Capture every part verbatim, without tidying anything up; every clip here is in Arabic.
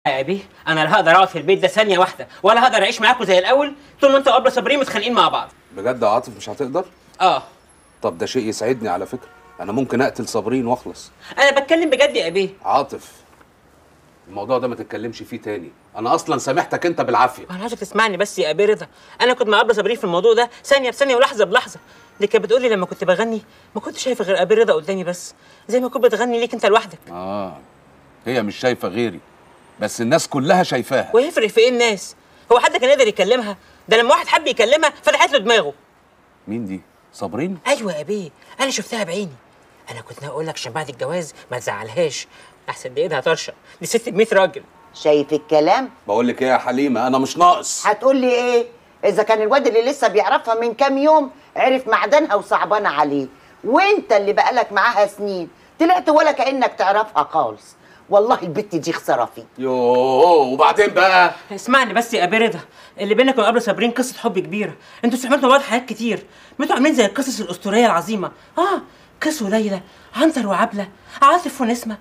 يا ابي انا لا هقدر اقعد في البيت ده ثانيه واحده ولا هقدر اعيش معاكم زي الاول طول ما انتوا وابله صابرين متخانقين مع بعض. بجد يا عاطف مش هتقدر؟ اه. طب ده شيء يسعدني على فكره، انا ممكن اقتل صابرين واخلص. انا بتكلم بجد يا ابي. عاطف الموضوع ده ما تتكلمش فيه تاني، انا اصلا سامحتك انت بالعافيه. انا عايزك تسمعني بس يا ابي رضا، انا كنت مع ابله صابرين في الموضوع ده ثانيه بثانيه ولحظه بلحظه. دي كانت بتقول لي لما كنت بغني ما كنتش شايفه غير ابي رضا قدامي بس، زي ما كنت بتغني ليك انت لوحدك. اه هي مش شايفه غيري بس الناس كلها شايفاها. ويفرق في ايه الناس؟ هو حد كان يقدر يكلمها؟ ده لما واحد حب يكلمها فتحت له دماغه. مين دي؟ صابرين؟ ايوه يا بيه انا شفتها بعيني. انا كنت ناوي اقول لك عشان بعد الجواز ما تزعلهاش، احسن دي ايدها طرشه، دي ست ب مية راجل. شايف الكلام؟ بقول لك ايه يا حليمه انا مش ناقص. هتقول لي ايه؟ اذا كان الواد اللي لسه بيعرفها من كام يوم عرف معدنها وصعبانه عليه، وانت اللي بقالك معاها سنين طلعت ولا كانك تعرفها خالص. والله البت دي خساره فيك. يوه وبعدين بقى؟ اسمعني بس يا ابي رضا، اللي بينك وبين ابله صابرين قصه حب كبيره، انتوا استحملتوا بعض حاجات كتير، انتوا عاملين زي القصص الاسطوريه العظيمه. اه قيس وليلى، عنتر وعبله، عاطف ونسمه.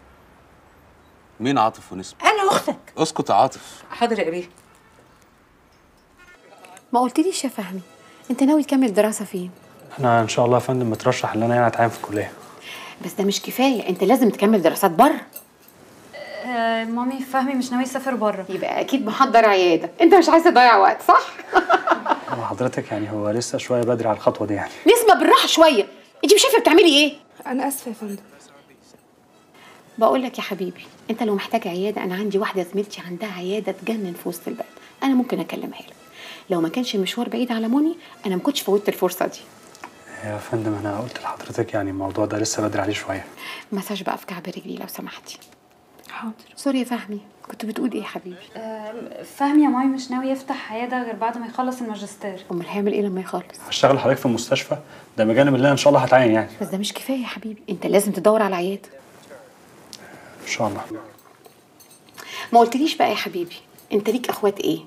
مين عاطف ونسمه؟ انا اختك. اسكت يا عاطف. حاضر يا ابي. ما قلتليش يا فهمي انت ناوي تكمل دراسه فين؟ انا ان شاء الله يا فندم مترشح ان انا يعني اتعين في الكليه. بس ده مش كفايه، انت لازم تكمل دراسات بره. آه مامي فهمي مش ناوي يسافر بره. يبقى اكيد محضر عياده، انت مش عايز تضيع وقت صح؟ هو حضرتك يعني هو لسه شويه بدري على الخطوه دي يعني. نسمه بالراحه شويه، انت مش شايفه بتعملي ايه؟ انا اسفه يا فندم. بقول لك يا حبيبي انت لو محتاج عياده انا عندي واحده زميلتي عندها عياده تجنن في وسط البلد، انا ممكن اكلمها لك. لو ما كانش المشوار بعيد على موني انا ما كنتش فوتت الفرصه دي. يا فندم انا قلت لحضرتك يعني الموضوع ده لسه بدري عليه شويه. مساج بقى في كعب رجلي لو سمحتي. حاضر. سوري يا فهمي، كنت بتقول ايه يا حبيبي؟ آه فهمي يا مامي مش ناوي يفتح عياده غير بعد ما يخلص الماجستير. امال هيعمل ايه لما يخلص؟ هشتغل حضرتك في المستشفى، ده بجانب اللي انا ان شاء الله هتعين يعني. بس ده مش كفايه يا حبيبي، انت لازم تدور على عياده. ان شاء الله. ما قلتليش بقى يا حبيبي انت ليك اخوات ايه؟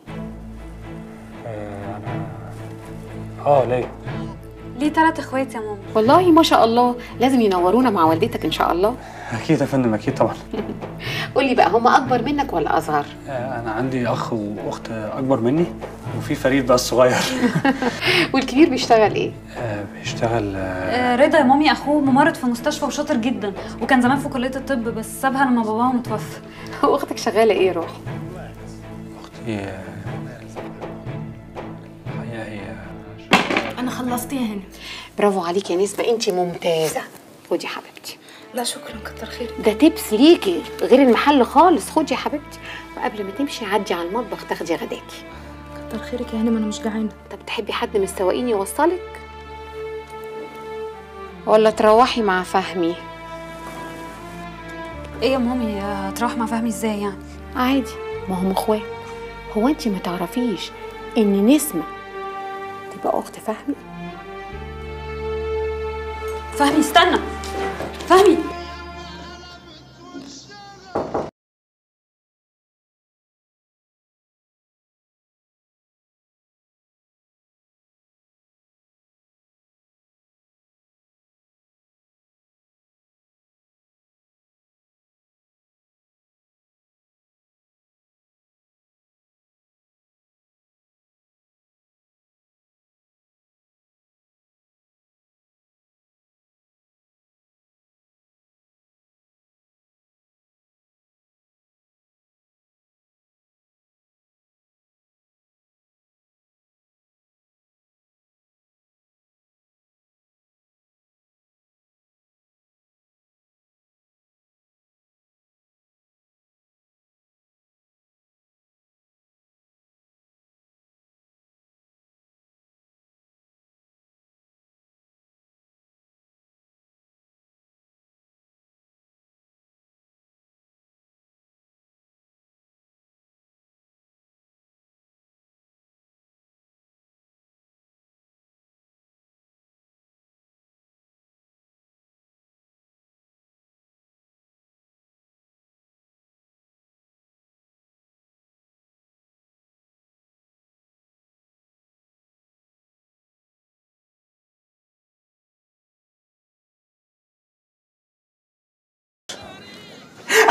آه انا اه ليه؟ ليه ثلاث اخوات يا ماما. والله ما شاء الله، لازم ينورونا مع والدتك ان شاء الله. اكيد يا فندم اكيد طبعا. قولي بقى هما اكبر منك ولا اصغر؟ آه انا عندي اخ واخت اكبر مني وفي فريد بقى الصغير. والكبير بيشتغل ايه؟ آه بيشتغل آه آه رضا يا مامي اخوه ممرض في مستشفى وشاطر جدا، وكان زمان في كليه الطب بس سابها لما باباها متوفى. واختك شغاله ايه روحي؟ اختي آه هي هي انا خلصت يا هنا. برافو عليكي يا نسمه، انت ممتازه. خدي يا حبيبتي. لا شكرا كتر خيرك. ده تبس ليكي غير المحل خالص، خدي يا حبيبتي. وقبل ما تمشي عدي على المطبخ تاخدي غداكي. كتر خيرك يا هنا، ما انا مش جعانه. طب تحبي حد من السواقين يوصلك ولا تروحي مع فهمي؟ ايه يا مامي هتروح مع فهمي ازاي يعني؟ عادي، ما هم اخوات. هو انت ما تعرفيش ان نسمه تبقى اخت فهمي؟ فهمي استنى. فهمي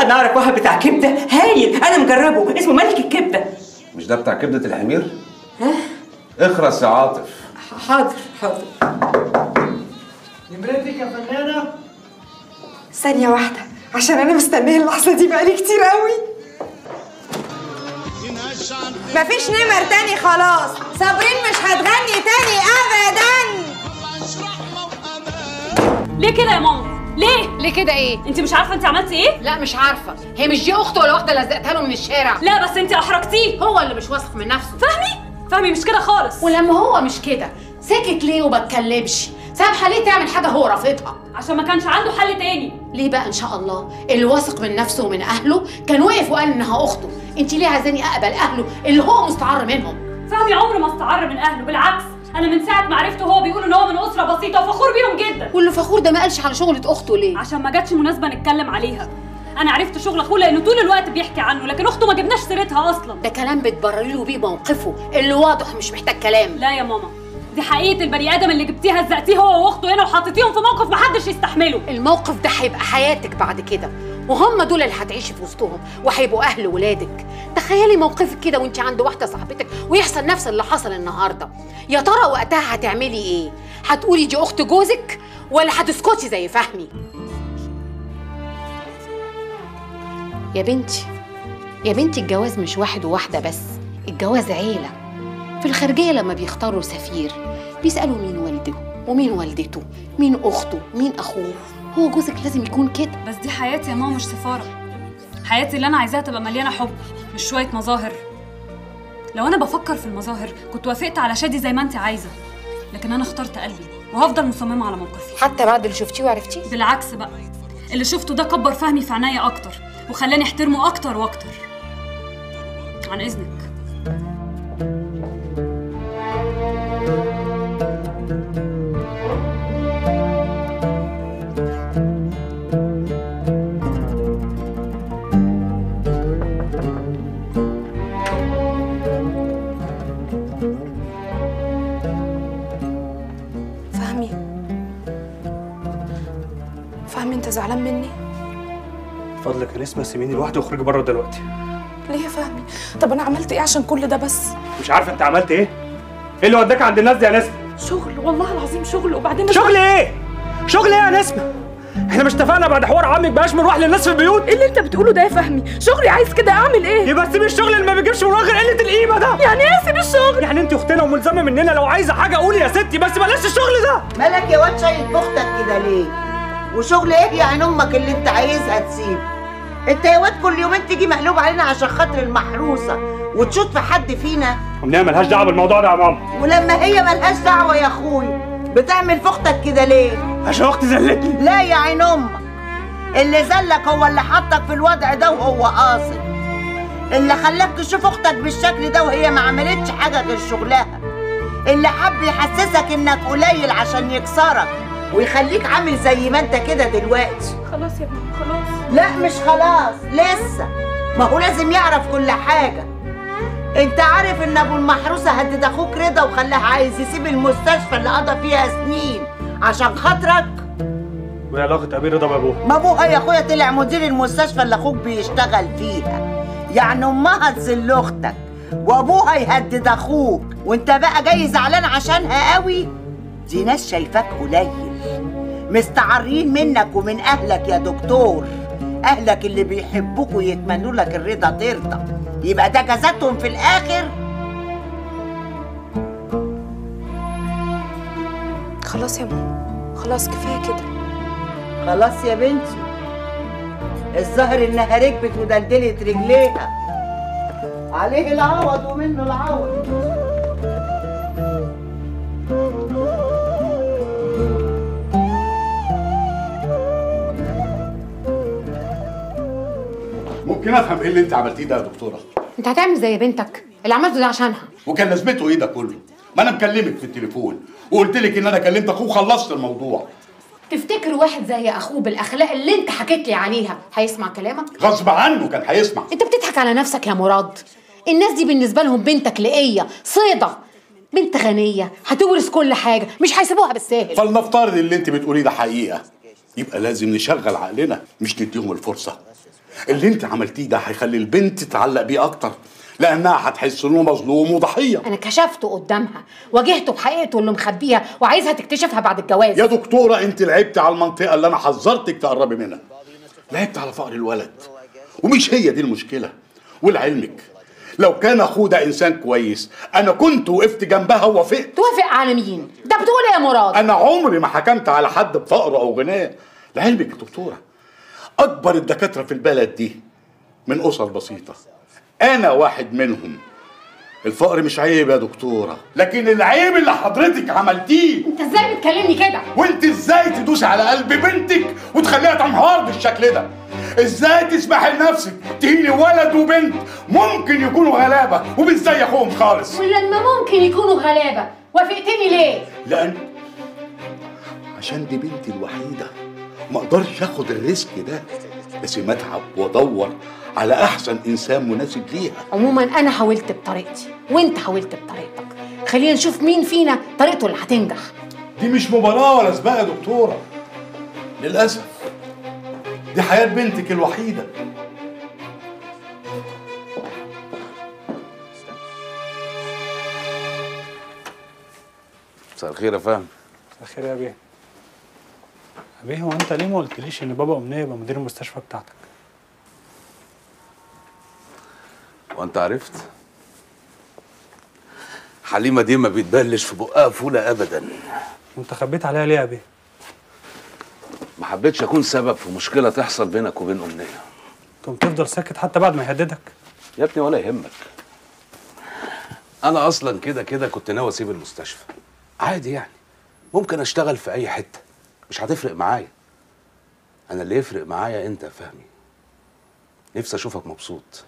انا اعرف واحد بتاع كبده هايل، انا مجربه، اسمه ملك الكبده. مش ده بتاع كبده الحمير؟ ها؟ اخرس يا عاطف. حاضر حاضر. نمرتك يا فنانه؟ ثانيه واحده عشان انا مستنيه اللحظه دي بقالي كتير قوي. مفيش نمر تاني خلاص، صابرين مش هتغني تاني ابدا. ليه كده يا ماما؟ ليه؟ ليه كده ايه؟ انت مش عارفه انت عملتي ايه؟ لا مش عارفه، هي مش دي اخته ولا واحده لزقتها له من الشارع؟ لا بس انت احرجتيه. هو اللي مش واثق من نفسه. فهمي؟ فهمي مش كده خالص. ولما هو مش كده سكت ليه وما اتكلمش؟ سامحه ليه تعمل حاجه هو رافضها؟ عشان ما كانش عنده حل تاني. ليه بقى ان شاء الله؟ اللي واثق من نفسه ومن اهله كان وقف وقال انها اخته، انت ليه عايزاني اقبل اهله اللي هو مستعر منهم؟ فهمي عمره ما استعر من اهله، بالعكس انا من ساعه ما عرفته هو بيقول ان هو من اسره بسيطه وفخور بيهم جدا. واللي فخور ده ما قالش على شغله اخته ليه؟ عشان ما جاتش مناسبه نتكلم عليها. انا عرفت شغل اخوه لانه طول الوقت بيحكي عنه، لكن اخته ما جبناش سيرتها اصلا. ده كلام بتبرري له بيه موقفه اللي واضح مش محتاج كلام. لا يا ماما، دي حقيقه البني ادم اللي جبتيه هزقتيه هو واخته هنا وحطيتيهم في موقف محدش يستحمله. الموقف ده هيبقى حياتك بعد كده، وهم دول اللي هتعيشي في وسطهم وهيبقوا اهل ولادك. تخيلي موقفك كده وانت عند واحده صاحبتك ويحصل نفس اللي حصل النهارده، يا ترى وقتها هتعملي ايه؟ هتقولي دي اخت جوزك ولا هتسكتي زي فهمي؟ يا بنتي يا بنتي الجواز مش واحد وواحده بس، الجواز عيله. في الخارجيه لما بيختاروا سفير بيسالوا مين والده ومين والدته، مين اخته مين اخوه. هو جوزك لازم يكون كده. بس دي حياتي يا ماما مش سفاره. حياتي اللي انا عايزاها تبقى مليانه حب مش شويه مظاهر. لو انا بفكر في المظاهر كنت وافقت على شادي زي ما انت عايزه، لكن انا اخترت قلبي وهفضل مصممه على موقفي حتى بعد اللي شفتيه وعرفتيه؟ بالعكس بقى، اللي شفته ده كبر فهمي في عينيا اكتر وخلاني احترمه اكتر واكتر. عن اذنك. فهمي فهمي انت زعلان مني؟ فضلك يا نسمه سيبيني لوحدي واخرجي بره دلوقتي. ليه يا فهمي؟ طب انا عملت ايه عشان كل ده بس؟ مش عارفه انت عملت ايه؟ ايه اللي وداك عند الناس دي يا نسمه؟ شغل، والله العظيم شغل. وبعدين شغل ايه؟ شغل ايه يا نسمه؟ احنا مش اتفقنا بعد حوار عمك بلاش بنروح للناس في البيوت؟ ايه اللي انت بتقوله ده يا فهمي؟ شغلي عايز كده، اعمل ايه؟ يبقى سيب الشغل اللي ما بيجيبش من غير قله القيمه ده. يعني ايه اسيب الشغل؟ يعني انت اختنا وملزمه مننا، لو عايزه حاجه قولي يا ستي، بس بلاش الشغل ده. مالك يا واد شايل بختك كده ليه؟ وشغل ايه يا عين امك اللي انت عايزها تسيب؟ انت يا واد كل يومين تيجي مقلوب علينا عشان خاطر المحروسه وتشوط في حد فينا. امنيه ملهاش دعوه بالموضوع ده يا ماما. ولما هي ملهاش دعوه يا اخوي بتعمل في اختك كده ليه؟ عشان اختي زلتني. لا يا عين امك، اللي زلك هو اللي حطك في الوضع ده وهو قاصد، اللي خلاك تشوف اختك بالشكل ده وهي ما عملتش حاجه غير شغلها، اللي حب يحسسك انك قليل عشان يكسرك ويخليك عامل زي ما انت كده دلوقتي. خلاص يا ماما خلاص. لا مش خلاص، لسه، ما هو لازم يعرف كل حاجه. انت عارف ان ابو المحروسه هدد اخوك رضا وخلاه عايز يسيب المستشفى اللي قضى فيها سنين عشان خاطرك؟ وايه علاقه ابي رضا بابوها؟ ما ابوها يا اخويا طلع مدير المستشفى اللي اخوك بيشتغل فيها، يعني امها تذل اختك وابوها يهدد اخوك، وانت بقى جاي زعلان عشانها قوي؟ دي ناس شايفاك قليل، مستعرين منك ومن اهلك يا دكتور. اهلك اللي بيحبوك ويتمنوا لك الرضا ترضى، يبقى ده جزاتهم في الاخر؟ خلاص يا ماما خلاص كفايه كده. خلاص يا بنتي، الظاهر انها ركبت ودلدلت رجليها، عليه العوض ومنه العوض. ممكن افهم ايه اللي انت عملتيه ده يا دكتوره؟ انت هتعمل زي بنتك اللي عملته ده عشانها. وكان لازمته ايه ده كله؟ ما انا مكلمك في التليفون وقلت لك ان انا كلمت اخوه وخلصت الموضوع. تفتكر واحد زي اخوه بالاخلاق اللي انت حكيت لي عليها هيسمع كلامك؟ غصب عنه كان هيسمع. انت بتضحك على نفسك يا مراد. الناس دي بالنسبه لهم بنتك لقيه صيده، بنت غنيه هتورث كل حاجه، مش هيسيبوها بالساهل. فلنفترض اللي انت بتقوليه ده حقيقه، يبقى لازم نشغل عقلنا مش نديهم الفرصه. اللي انت عملتيه ده هيخلي البنت تتعلق بيه اكتر، لانها هتحس انه مظلوم وضحيه. انا كشفته قدامها، واجهته بحقيقته اللي مخبيها وعايزها تكتشفها بعد الجواز. يا دكتوره انت لعبت على المنطقه اللي انا حذرتك تقربي منها، لعبت على فقر الولد، ومش هي دي المشكله. ولعلمك لو كان اخوه ده انسان كويس انا كنت وقفت جنبها ووافقت. توافق على مين؟ ده بتقول ايه يا مراد؟ انا عمري ما حكمت على حد بفقره او غناه. لعلمك يا دكتوره اكبر الدكاتره في البلد دي من اسر بسيطه، انا واحد منهم. الفقر مش عيب يا دكتوره، لكن العيب اللي حضرتك عملتيه. انت ازاي بتكلمني كده؟ وانت ازاي تدوسي على قلب بنتك وتخليها تنهار بالشكل ده؟ ازاي تسمحي لنفسك تهيني ولد وبنت ممكن يكونوا غلابه ومش زي اخوهم خالص؟ ولما ممكن يكونوا غلابه وافقتني ليه؟ لان عشان دي بنتي الوحيده، ما اقدرش اخد الريسك ده، لازم اتعب وادور على احسن انسان مناسب ليها. عموما انا حاولت بطريقتي وانت حاولت بطريقتك، خلينا نشوف مين فينا طريقته اللي هتنجح. دي مش مباراه ولا سباق يا دكتوره، للاسف دي حياه بنتك الوحيده. مساء الخير يا فهمي. مساء الخير يا بيه. يا بيه هو انت ليه ما قلتليش ان بابا امنيه يبقى مدير المستشفى بتاعتك؟ وانت عرفت؟ حليمه دي ما بيتبلش في بقها فوله ابدا. وانت خبيت عليها ليه يا بيه؟ ما حبيتش اكون سبب في مشكله تحصل بينك وبين امنيه. تقوم تفضل ساكت حتى بعد ما يهددك؟ يا ابني ولا يهمك، انا اصلا كده كده كنت ناوي اسيب المستشفى عادي، يعني ممكن اشتغل في اي حته، مش هتفرق معايا. انا اللي يفرق معايا انت يا فهمي، نفسي اشوفك مبسوط.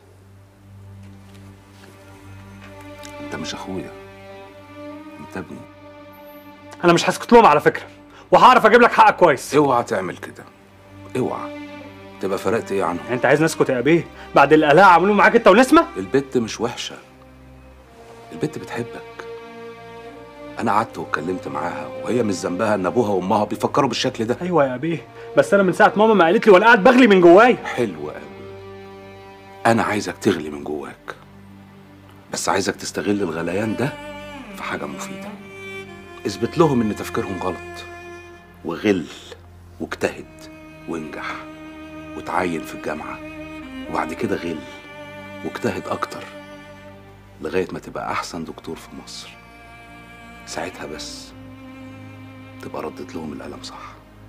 انت مش اخويا، انت ابني. انا مش هسكت لهم على فكره، وهعرف اجيب لك حقك كويس. اوعى تعمل كده، اوعى. تبقى فرقت ايه عنهم؟ انت عايز نسكت يا بيه بعد اللي اهلها عملوه معاك انت ونسمه؟ البت مش وحشه، البت بتحبك. انا قعدت واتكلمت معاها وهي مش ذنبها ان ابوها وامها بيفكروا بالشكل ده. ايوه يا بيه، بس انا من ساعه ماما ما قالت لي وانا قاعد بغلي من جوايا. حلو قوي، انا عايزك تغلي من جواك، بس عايزك تستغل الغليان ده في حاجه مفيده. اثبت لهم ان تفكيرهم غلط، وغل واجتهد وانجح وتعين في الجامعه، وبعد كده غل واجتهد اكتر لغايه ما تبقى احسن دكتور في مصر. ساعتها بس تبقى ردت لهم القلم صح.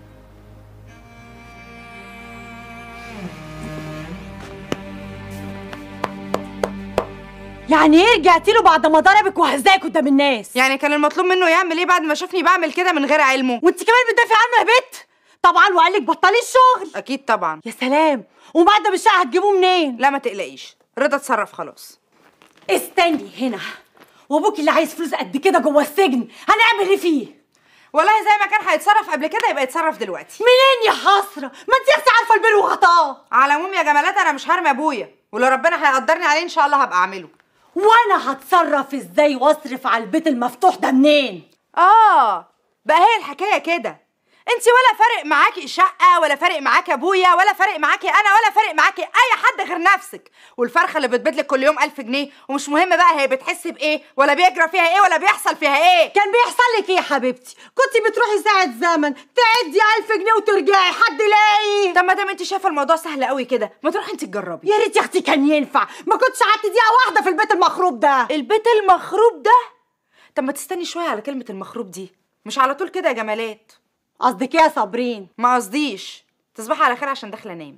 يعني ايه رجعتي له بعد ما ضربك وهزاك قدام الناس؟ يعني كان المطلوب منه يعمل ايه بعد ما شافني بعمل كده من غير علمه؟ وانت كمان بتدافعي عنه يا بت؟ طبعا، وقال لك بطلي الشغل. اكيد طبعا. يا سلام، وبعد ده بالشقه هتجيبوه منين؟ لا ما تقلقيش، رضا اتصرف خلاص. استني هنا، وابوك اللي عايز فلوس قد كده جوه السجن هنعمل ايه فيه؟ والله زي ما كان هيتصرف قبل كده يبقى يتصرف دلوقتي. منين يا حسره؟ ما انت اختي عارفه البر وغطاه. على العموم يا جمالات انا مش هرمي ابويا، ولو ربنا هيقدرني عليه ان شاء الله هبقى اعمله. وانا هتصرف ازاي واصرف على البيت المفتوح ده منين؟ اه بقى هي الحكايه كده. انت ولا فارق معاكي الشقه، ولا فارق معاكي ابويا، ولا فارق معاكي انا، ولا فارق معاكي اي حد غير نفسك والفرخه اللي بتبيضلك كل يوم ألف جنيه، ومش مهم بقى هي بتحس بايه ولا بيجرى فيها ايه ولا بيحصل فيها ايه. كان بيحصل لك ايه يا حبيبتي؟ كنتي بتروحي ساعه زمن تعدي ألف جنيه وترجعي، حد لاقي؟ طب ما دام انت شايفه الموضوع سهل قوي كده ما تروحي انت تجربي. يا ريت يا اختي كان ينفع، ما كنتش قعدت دقيقه واحده في البيت المخروب ده. البيت المخروب ده؟ طب ما تستني شويه على كلمه المخروب دي، مش على طول كده يا جمالات. قصدك ايه يا صابرين؟ ما قصديش. تصبحي على خير عشان داخله انام.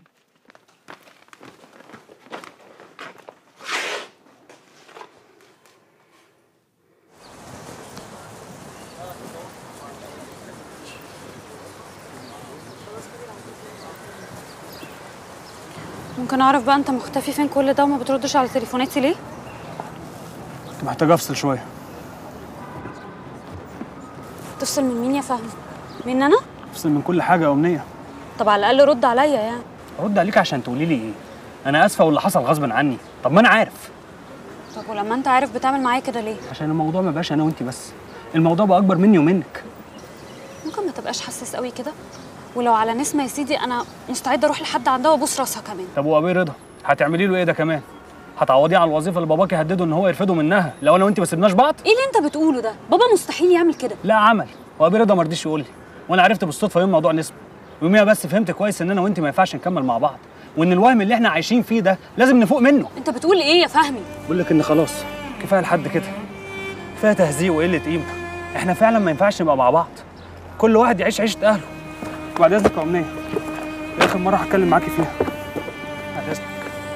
ممكن اعرف بقى انت مختفي فين كل ده وما بتردش على تليفوناتي ليه؟ كنت محتاج افصل شويه. تفصل من مين يا فهمي؟ من انا؟ افصل من كل حاجه يا امنيه. طب على الاقل رد عليا يعني. ارد عليك عشان تقولي لي ايه؟ انا اسفه واللي حصل غصب عني. طب ما انا عارف. طب ولما انت عارف بتعمل معايا كده ليه؟ عشان الموضوع ما بقاش انا وانت بس، الموضوع بقى اكبر مني ومنك. ممكن ما تبقاش حساس قوي كده؟ ولو على نسمه يا سيدي انا مستعده اروح لحد عندها وابوس راسها كمان. طب وابي رضا هتعملي له ايه ده كمان؟ هتعوضيه على الوظيفه اللي باباكي هدده ان هو يرفضه منها لو انا وانت ما سيبناش بعض؟ ايه اللي انت بتقوله ده؟ بابا مستحيل يعمل كده. لا عمل، وابي رضا ما رضيش يقول لي، وانا عرفت بالصدفه يوم موضوع نسمه. يوميها بس فهمت كويس ان انا وانت ما ينفعش نكمل مع بعض، وان الوهم اللي احنا عايشين فيه ده لازم نفوق منه. انت بتقول ايه يا فهمي؟ بقول لك ان خلاص كفايه لحد كده، كفايه تهزيق وقله قيمه. احنا فعلا ما ينفعش نبقى مع بعض، كل واحد يعيش عيشه اهله. وبعد اذنك يا امنيه، دي اخر مره هتكلم معاكي فيها. بعد اذنك.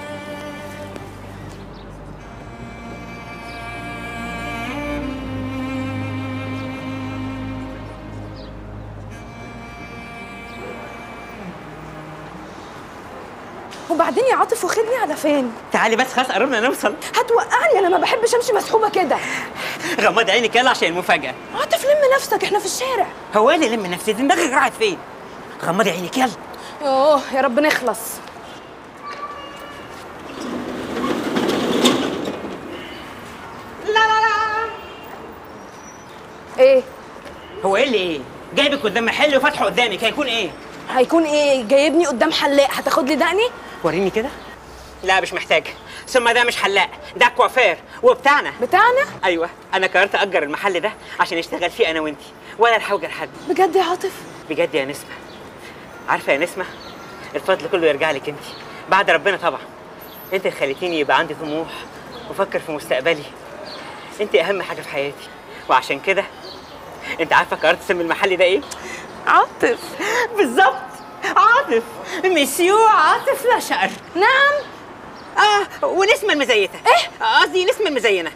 وبعدين يا عاطف واخدني على فين؟ تعالي بس خلاص قربنا نوصل. هتوقعني، انا ما بحبش امشي مسحوبه كده. غمض عينك يلا عشان المفاجأة. عاطف لم نفسك، احنا في الشارع. هو اللي لم نفسي، دماغك راحت فين؟ غمضي عينك يلا. يوه يا رب نخلص. لا لا لا. ايه؟ هو ايه اللي ايه؟ جايبك قدام محل وفاتحه قدامك، هيكون ايه؟ هيكون ايه؟ جايبني قدام حلاق، هتاخد لي دقني؟ وريني كده. لا مش محتاج، ثم ده مش حلاق، ده كوافير وبتاعنا. بتاعنا؟ ايوه، انا قررت اجر المحل ده عشان اشتغل فيه انا وانتي، ولا الحوجه لحد. بجد يا عاطف؟ بجد يا نسمه. عارفه يا نسمه، الفضل كله يرجع لك انتي، بعد ربنا طبعا. انت اللي خليتيني يبقى عندي طموح وافكر في مستقبلي. انت اهم حاجه في حياتي، وعشان كده انت عارفه قررت اسمي المحل ده ايه؟ عاطف. بالظبط، عاطف. مسيو عاطف لاشقر. نعم. اه، ونسمه المزيته. ايه؟ قصدي نسمه المزينه.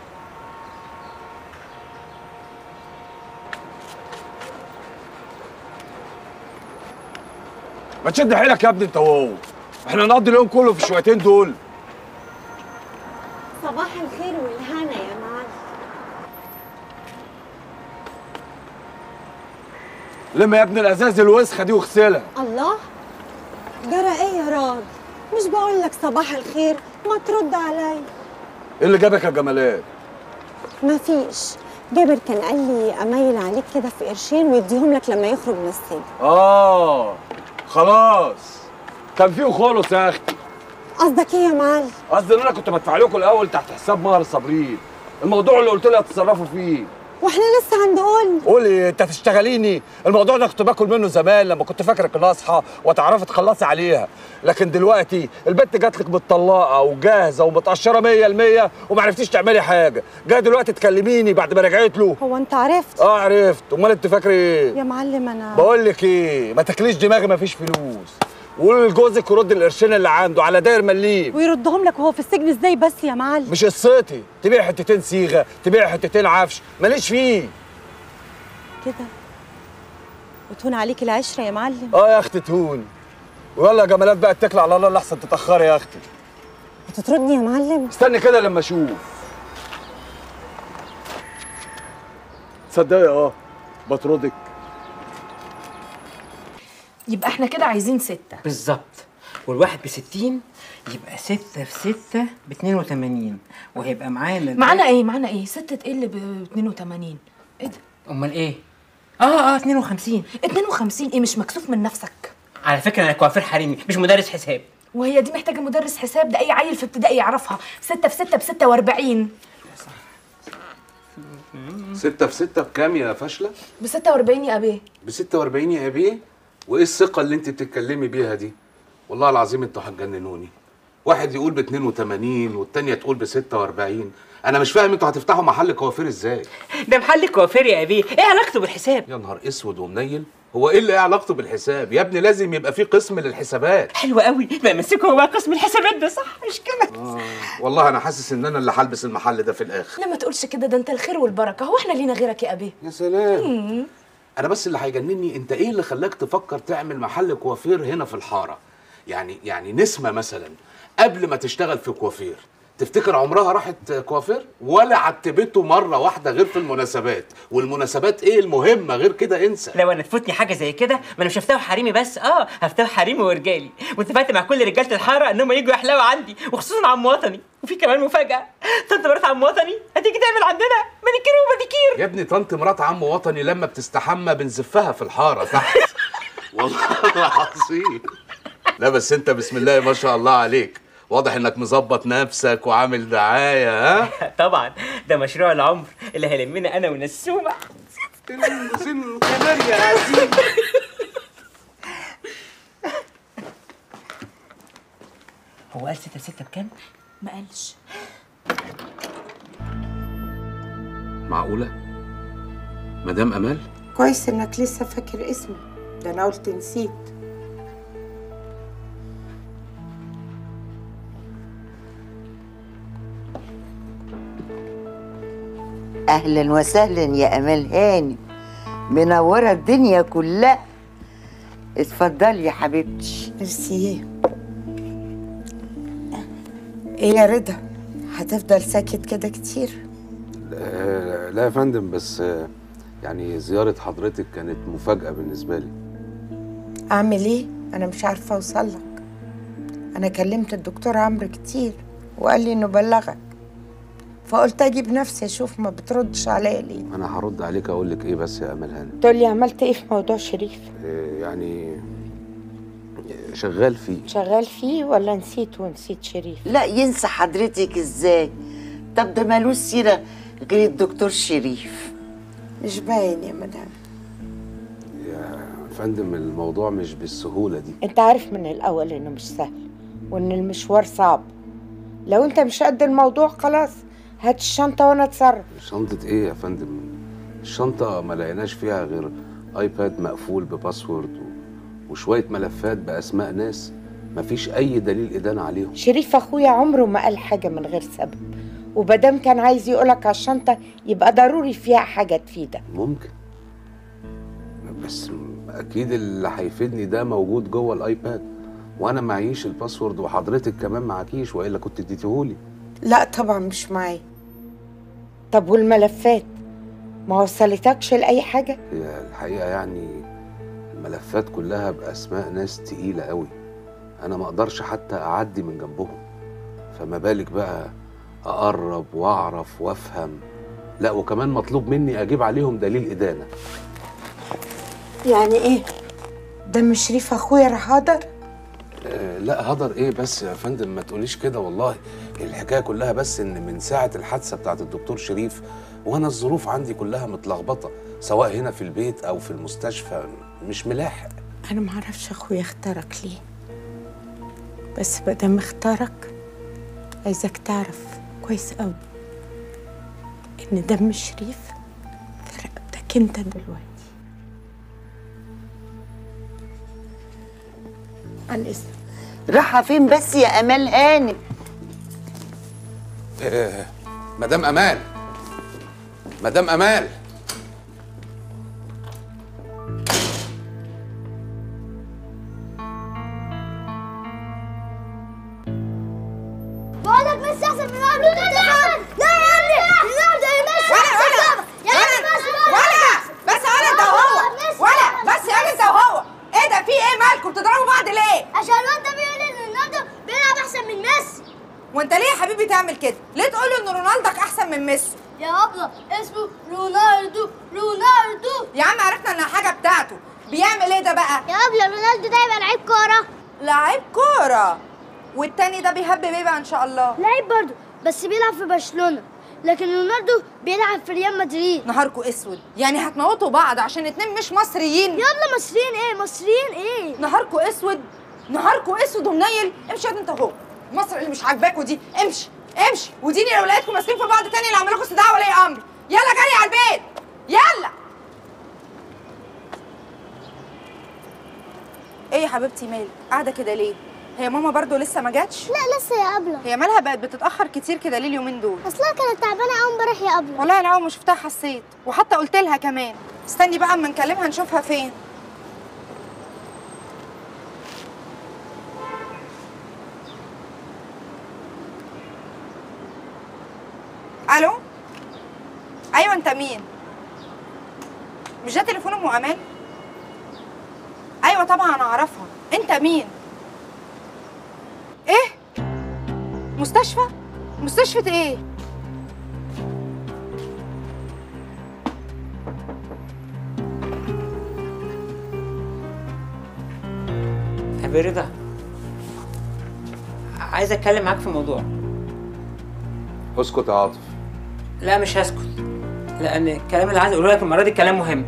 ما تشد حيلك يا ابني انت وهو، احنا نقضي اليوم كله في الشويتين دول. صباح الخير والهنا يا معلم. لما يا ابني الازاز الوسخه دي واغسلها. الله، جرى ايه يا راجل؟ مش بقول لك صباح الخير؟ ما ترد عليا. ايه اللي جابك يا جمالات؟ مفيش، جابر كان قال لي اميل عليك كده في قرشين ويديهم لك لما يخرج من السجن. اه خلاص، كان فيه خلص يا اختي. قصدك ايه يا معلم؟ قصدي ان انا كنت بدفع لكم الاول تحت حساب مهر صابرين، الموضوع اللي قلت لي هتتصرفوا فيه. واحنا لسه عند قول قولي انت هتشتغليني، الموضوع ده كنت باكل منه زمان لما كنت فاكرك ناصحه وتعرفي تخلصي عليها، لكن دلوقتي البت جات لك متطلقه وجاهزه ومتقشره مية المية وما عرفتيش تعملي حاجه، جاي دلوقتي تكلميني بعد ما رجعت له. هو انت عرفت؟ اه عرفت، امال انت فاكره ايه؟ يا معلم انا بقول لك ايه، ما تاكليش دماغي، ما فيش فلوس، وقول لجوزك يرد القرشين اللي عنده على داير مليم. ويردهم لك وهو في السجن ازاي بس يا معلم؟ مش قصتي، تبيع حتتين صيغه، تبيع حتتين عفش، ماليش فيه كده. وتهون عليك العشره يا معلم. اه يا اختي تهون. ويلا يا جمالات بقى اتكلي على الله اللي احسن تتاخري يا اختي. بتطردني يا معلم؟ استني كده لما اشوف. تصدقي اه بطردك. يبقى احنا كده عايزين ستة. بالظبط، والواحد بستين يبقى ستة في ستة باتنين وتمانين، وهيبقى معانا معانا ايه؟ معانا ايه؟ ستة ايه اللي ب اتنين وتمانين؟ ايه ده؟ امال ايه؟ اه اه اتنين وخمسين. اتنين وخمسين ايه؟ مش مكسوف من نفسك؟ على فكرة انا كوافير حريمي مش مدرس حساب. وهي دي محتاجة مدرس حساب؟ ده اي عيل في ابتدائي يعرفها. ستة في ستة بستة واربعين. ستة في ستة بكام يا فاشلة؟ بستة واربعين يا ابيه. بستة واربعين يا ابيه؟ وايه الثقة اللي انت بتتكلمي بيها دي؟ والله العظيم انتوا هتجننوني. واحد يقول ب اتنين وتمانين والتانية تقول ب ستة واربعين. انا مش فاهم انتوا هتفتحوا محل كوافير ازاي؟ ده محل كوافير يا ابيه، ايه علاقته بالحساب؟ يا نهار اسود ومنيل، هو ايه اللي ايه علاقته بالحساب؟ يا ابني لازم يبقى في قسم للحسابات. حلو قوي، بقى مسكوا بقى قسم الحسابات ده، صح مش كده؟ آه والله انا حاسس ان انا اللي هلبس المحل ده في الاخر. لا ما تقولش كده، ده انت الخير والبركة، هو احنا لينا غيرك يا ابيه؟ يا سلام. انا بس اللي هيجنني انت ايه اللي خلاك تفكر تعمل محل كوافير هنا في الحاره؟ يعني يعني نسمه مثلا قبل ما تشتغل في كوافير تفتكر عمرها راحت كوافير ولا عتبته مره واحده غير في المناسبات؟ والمناسبات ايه المهمه غير كده؟ انسى. لو انا تفوتني حاجه زي كده ما انا مش هفتحه حريمي بس، اه هفتحه حريمي ورجالي، واتفقت مع كل رجاله الحاره انهم يجوا يحلقوا عندي، وخصوصا عم وطني. وفي كمان مفاجاه، طنط مرات عم وطني هتيجي تعمل عندنا مانيكير وباديكير. يا ابني طنط مرات عم وطني لما بتستحمى بنزفها في الحاره تحت. والله العظيم. لا بس انت بسم الله ما شاء الله عليك، واضح انك مظبط نفسك وعامل دعايه. ها طبعا ده مشروع العمر اللي هيلمنا انا ونسومه. سن القمر يا عزيز. هو قال ستة ستة بكام؟ ما قالش. معقوله مدام امال؟ كويس انك لسه فاكر اسمي، ده انا قلت نسيت. اهلا وسهلا يا امال هاني، منوره الدنيا كلها. اتفضلي يا حبيبتي. ميرسي. ايه يا رضا، هتفضل ساكت كده كتير؟ لا, لا يا فندم، بس يعني زياره حضرتك كانت مفاجاه بالنسبه لي. اعمل ايه؟ انا مش عارفه اوصل لك. انا كلمت الدكتور عمرو كتير وقال لي انه بلغك، فقلت اجي بنفسي اشوف ما بتردش عليا ليه. انا هرد عليك اقول لك ايه بس يا امال هاني؟ تقول لي عملت ايه في موضوع شريف؟ إيه يعني شغال فيه. شغال فيه ولا نسيت ونسيت شريف؟ لا ينسى حضرتك ازاي؟ طب ده مالوش سيره غير الدكتور شريف. مش باين يا مدام. يا فندم الموضوع مش بالسهوله دي. انت عارف من الاول انه مش سهل وان المشوار صعب. لو انت مش قد الموضوع خلاص هات الشنطه وانا اتصرف. شنطه ايه يا فندم؟ الشنطه ما لقيناش فيها غير ايباد مقفول بباسورد وشويه ملفات باسماء ناس مفيش اي دليل ادانه عليهم. شريف اخويا عمره ما قال حاجه من غير سبب، ومادام كان عايز يقولك على الشنطه يبقى ضروري فيها حاجه تفيدك. ممكن، بس اكيد اللي هيفيدني ده موجود جوه الايباد، وانا معيش الباسورد وحضرتك كمان معكيش، والا كنت اديتيهولي. لا طبعا مش معايا. طب والملفات ما وصلتكش لاي حاجه؟ هي الحقيقه يعني الملفات كلها باسماء ناس تقيله قوي، انا ما اقدرش حتى اعدي من جنبهم، فما بالك بقى اقرب واعرف وافهم. لا وكمان مطلوب مني اجيب عليهم دليل ادانه. يعني ايه؟ دم شريف اخويا راح هدر؟ آه لا هدر ايه بس يا فندم، ما تقوليش كده والله. الحكايه كلها بس ان من ساعه الحادثه بتاعت الدكتور شريف وانا الظروف عندي كلها متلخبطه، سواء هنا في البيت او في المستشفى، مش ملاحق. انا ما اعرفش اخويا اختارك ليه، بس مادام اختارك عايزك تعرف كويس قوي ان دم شريف في رقبتك انت دلوقتي. عن اذنك. رايحه فين بس يا امال هاني؟ آه مدام امال، مدام امال. بقولك ميسي احسن من قبل. لا يا ابني النهارده يا ميسي ولا ولا ولا ولا بس انا انت وهو ولا بس انا انت وهو. ايه ده في ايه مالكم بتضربوا بعض ليه؟ عشان الواد ده بيقول ان رونالدو بيلعب احسن من ميسي. وانت ليه يا حبيبي تعمل كده؟ ليه تقول ان رونالدك احسن من ميسي؟ يا ابله اسمه رونالدو رونالدو. يا عم عرفنا انها حاجه بتاعته. بيعمل ايه ده بقى؟ يا ابله رونالدو ده يبقى لعيب كوره. لعيب كوره. والتاني ده بيهبب ايه بقى ان شاء الله؟ لعيب برضه بس بيلعب في برشلونه، لكن رونالدو بيلعب في ريال مدريد. نهاركوا اسود، يعني هتموتوا بعض عشان اتنين مش مصريين؟ يلا مصريين ايه مصريين ايه؟ نهاركوا اسود، نهاركوا اسود ومنيل. امشي يا انت اهو. مصر اللي مش عاجباكوا دي، امشي امشي وديني لو لقيتكم ماسكين في بعض تاني اللي اعمل لكم استدعاء ولي امر. يلا جري على البيت يلا. ايه يا حبيبتي مالك قاعده كده ليه؟ هي ماما برضو لسه ما جاتش؟ لا لسه يا ابله. هي مالها بقت بتتاخر كتير كده ليه اليومين دول؟ اصلها كانت تعبانه قوي امبارح يا ابله. والله انا اول ما شفتها حسيت، وحتى قلت لها كمان استني بقى اما نكلمها نشوفها فين. الو ايوه انت مين؟ مش ده تليفون ام امان؟ ايوه طبعا انا اعرفها. انت مين؟ ايه؟ مستشفى؟ مستشفى ايه؟ حبيبي رضا، عايز اتكلم معاك في موضوع. اسكت يا عاطف. لا مش هسكت، لان الكلام اللي عايز اقوله لك المره دي كلام مهم.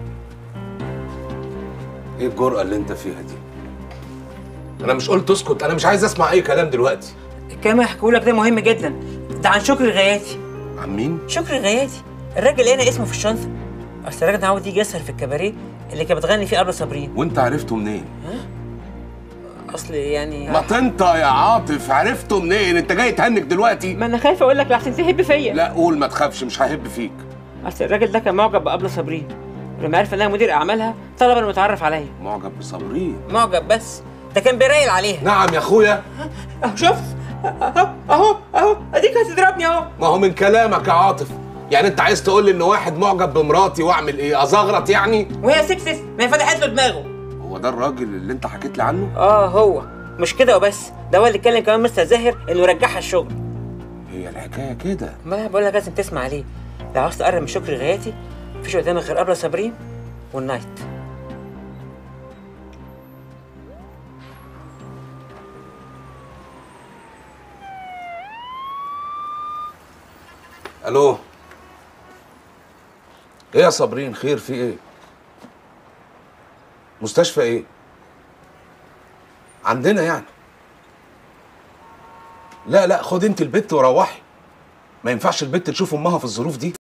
ايه الجرأة اللي انت فيها دي؟ انا مش قلت اسكت، انا مش عايز اسمع اي كلام دلوقتي. الكلام اللي هحكيه لك ده مهم جدا، ده عن شكري غياتي. عن مين؟ شكري غياتي، الراجل هنا اسمه في الشنطه. اصل الراجل ده عاوز يجي يسهر في الكباريه اللي كانت بتغني فيه قبل صابرين. وانت عرفته منين؟ ها؟ اصل يعني ما تنطق يا عاطف، عرفته منين؟ انت جاي تهنك دلوقتي؟ ما انا خايف اقول لك لحسن تهب فيا. لا قول، ما تخافش، مش ههب فيك. اصل الراجل ده كان معجب بقبل صابرين، ولما عرف انها مدير اعمالها طلب انه يتعرف عليا. معجب بصابرين؟ معجب بس، ده كان بيرايل عليها. نعم يا اخويا. اهو شفت، اهو اهو اهو اديك هتضربني اهو. ما هو من كلامك يا عاطف، يعني انت عايز تقول لي ان واحد معجب بمراتي واعمل ايه؟ ازغرط يعني؟ وهي سكسس، ما هي فتحت له دماغه. هو ده الراجل اللي انت حكيت لي عنه؟ اه هو، مش كده وبس، ده هو اللي اتكلم كمان مستر زاهر انه يرجعها الشغل. هي الحكايه كده؟ ما بقول لك لازم تسمع عليه. لو عاوز تقرب من شكري غياتي مفيش قدامك غير قبل صابرين والنايت. الو. ايه يا صابرين، خير في ايه؟ مستشفى ايه؟ عندنا يعني؟ لا لا، خد انت البت وروحي. ما ينفعش البت تشوف امها في الظروف دي.